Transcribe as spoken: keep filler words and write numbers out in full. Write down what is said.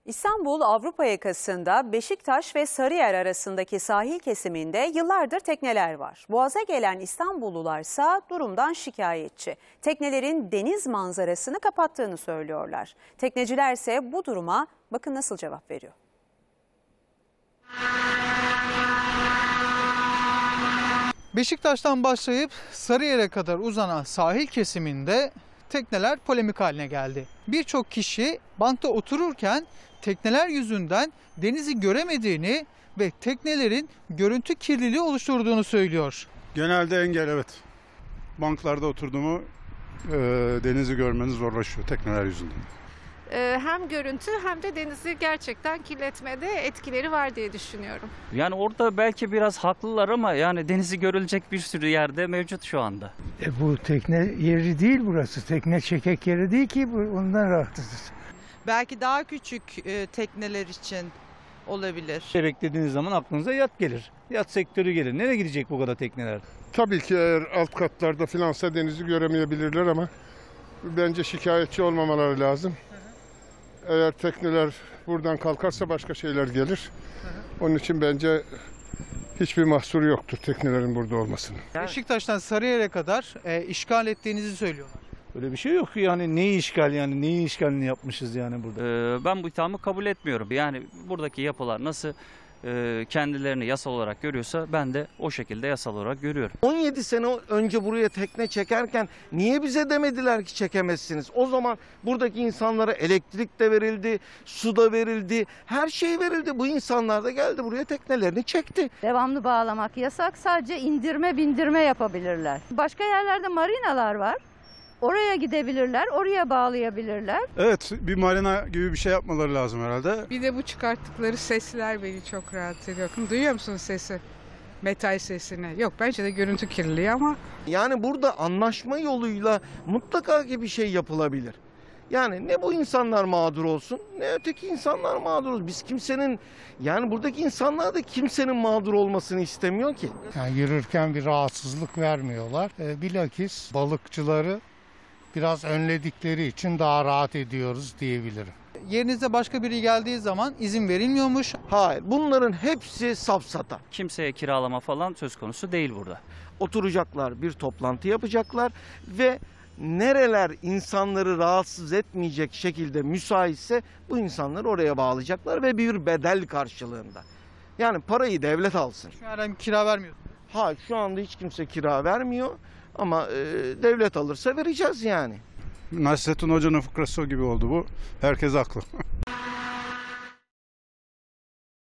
İstanbul Avrupa yakasında Beşiktaş ve Sarıyer arasındaki sahil kesiminde yıllardır tekneler var. Boğaz'a gelen İstanbullularsa durumdan şikayetçi. Teknelerin deniz manzarasını kapattığını söylüyorlar. Teknecilerse bu duruma bakın nasıl cevap veriyor. Beşiktaş'tan başlayıp Sarıyer'e kadar uzanan sahil kesiminde tekneler polemik haline geldi. Birçok kişi bankta otururken tekneler yüzünden denizi göremediğini ve teknelerin görüntü kirliliği oluşturduğunu söylüyor. Genelde engel, evet. Banklarda oturduğumu e, denizi görmeniz zorlaşıyor tekneler yüzünden. Hem görüntü hem de denizi gerçekten kirletmede etkileri var diye düşünüyorum. Yani orada belki biraz haklılar ama yani denizi görülecek bir sürü yerde mevcut şu anda. E bu tekne yeri değil burası. Tekne çekek yeri değil ki, ondan rahatsız. Belki daha küçük e, tekneler için olabilir. Beklediğiniz zaman aklınıza yat gelir. Yat sektörü gelir. Nereye gidecek bu kadar tekneler? Tabii ki eğer alt katlarda filansa denizi göremeyebilirler ama bence şikayetçi olmamaları lazım. Eğer tekneler buradan kalkarsa başka şeyler gelir. Onun için bence hiçbir mahsuru yoktur teknelerin burada olmasının. Beşiktaş'tan Sarıyer'e kadar e, işgal ettiğinizi söylüyorlar. Öyle bir şey yok yani, neyi işgal yani neyi işgalini yapmışız yani burada. Ee, ben bu ithamı kabul etmiyorum. Yani buradaki yapılar nasıl e, kendilerini yasal olarak görüyorsa ben de o şekilde yasal olarak görüyorum. on yedi sene önce buraya tekne çekerken niye bize demediler ki çekemezsiniz? O zaman buradaki insanlara elektrik de verildi, su da verildi, her şey verildi. Bu insanlar da geldi buraya teknelerini çekti. Devamlı bağlamak yasak, sadece indirme bindirme yapabilirler. Başka yerlerde marinalar var. Oraya gidebilirler, oraya bağlayabilirler. Evet, bir marina gibi bir şey yapmaları lazım herhalde. Bir de bu çıkarttıkları sesler beni çok rahatsız ediyor. Duyuyor musunuz sesi? Metal sesini. Yok, bence de görüntü kirliliği ama. Yani burada anlaşma yoluyla mutlaka ki bir şey yapılabilir. Yani ne bu insanlar mağdur olsun, ne öteki insanlar mağdur olsun. Biz kimsenin, yani buradaki insanlar da kimsenin mağdur olmasını istemiyor ki. Yani yürürken bir rahatsızlık vermiyorlar. E, bilakis balıkçıları biraz önledikleri için daha rahat ediyoruz diyebilirim. Yerinize başka biri geldiği zaman izin verilmiyormuş. Hayır, bunların hepsi safsata. Kimseye kiralama falan söz konusu değil burada. Oturacaklar, bir toplantı yapacaklar ve nereler insanları rahatsız etmeyecek şekilde müsaitse bu insanları oraya bağlayacaklar ve bir bedel karşılığında. Yani parayı devlet alsın. Şu an kira vermiyor. Ha, şu anda hiç kimse kira vermiyor ama e, devlet alırsa vereceğiz yani. Nasrettin Hoca'nın fıkrası gibi oldu bu. Herkes haklı.